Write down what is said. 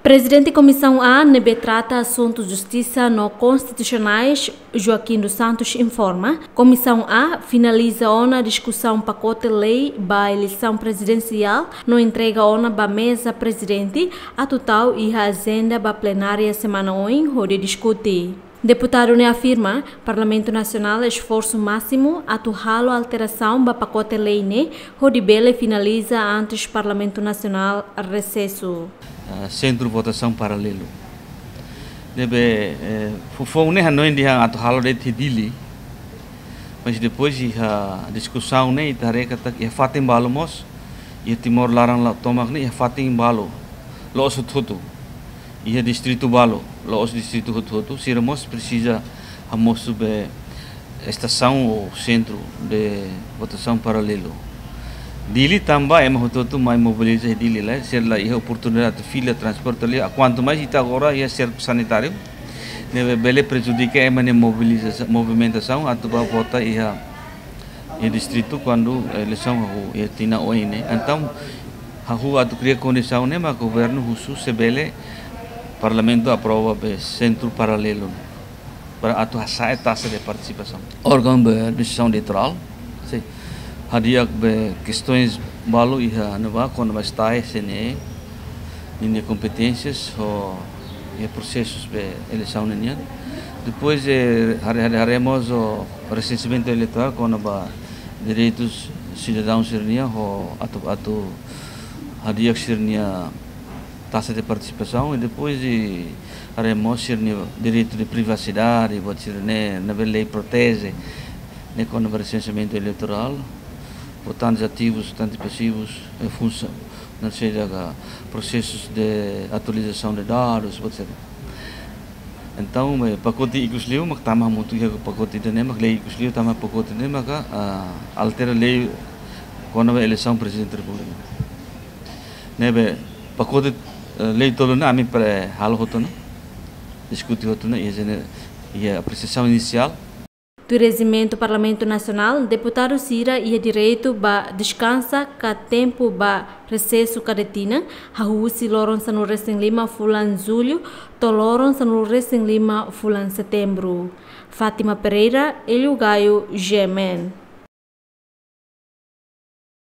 Presidente da Comissão A, NB trata assuntos de justiça no constitucionais, Joaquim dos Santos informa. Comissão A finaliza a discussão pacote lei para eleição presidencial, não entrega a mesa presidente, a total e a agenda para plenária semana 1, onde discute. Deputado afirma Parlamento Nacional esforço máximo a torralo alteração para pacote lei onde bele finaliza antes Parlamento Nacional recesso. Centro votação paralelo. Deve foi não ainda a torralo de tidili, mas depois a discussão né tarefa é fato em balo mos e Timor larang la tomak ni é fato em balo lo tudo. E o distrito Balo, os distrito Hutu, se irmos precisa a subir estação ou centro de votação paralelo. Dili também é muito mais mobilizado dili lá, ser lá a oportunidade de fila transporte ali, quanto mais está agora é ser sanitário, deve bele prejudicar a mobilização, movimentação, a tuba vota e distrito quando a eleição é tina hoje, então a rua cria condição né, mas o governo russo se bele Parlamento aprova o centro paralelo para atuar a taxa de participação. Órgão de decisão eleitoral, hadia questões balu e nova quando vai estar CNE, linha competências ou processos de eleição nenhum. Depois haremos o recenseamento eleitoral quando vai direitos cidadãos sernia ou hadia sernia taxa de participação e depois haremos direito de privacidade, na lei protege quando o recenseamento eleitoral, votantes ativos, votantes passivos, em função, não seja processos de atualização de dados, etc. Então, pacote ikuslio, mas também muito que pacote de mas lei ikuslio também pacote de mas altera lei quando a eleição presidente da República. Nebe pacote lei todo na mim para hal hoto na discutir hoto na e a apreciação inicial do regimento Parlamento Nacional, deputado Cira e direito ba descansa ka tempo ba recesso cadetina, hahusi loron sa no recém lima fulan julho, to loron sa no recém lima fulan setembro. Fátima Pereira, Elio Gaio, Gemen.